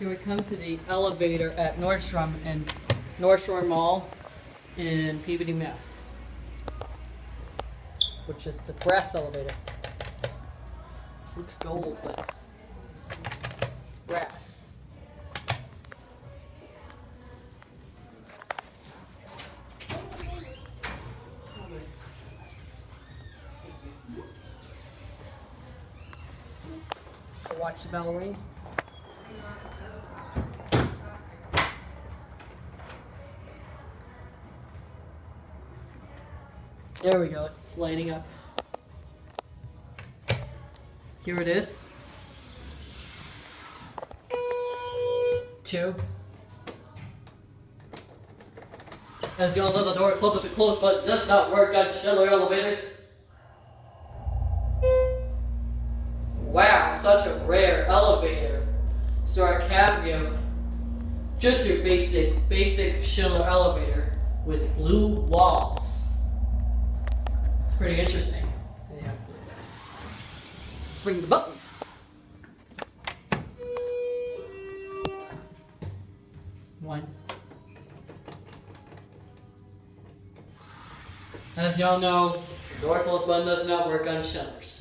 Here we come to the elevator at Nordstrom and North Shore Mall in Peabody, Mass. Which is the brass elevator. Looks gold, but it's brass. Watch the bell ring. There we go, it's lighting up. Here it is. 2. As you all know, the door closes closed, but does not work on Schindler elevators. Wow, such a rare elevator. Store Cabrio. Just your basic Schindler elevator with blue walls. It's pretty interesting. They have blue walls. Let's ring the button. One. As y'all know, the door close button does not work on Schindlers.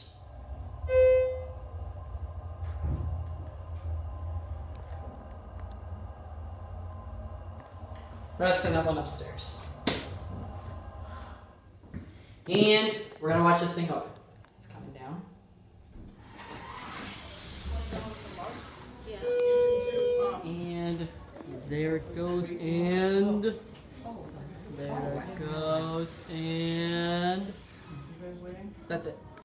Resting up on upstairs. And we're gonna watch this thing open. It's coming down. And there it goes, and there it goes, and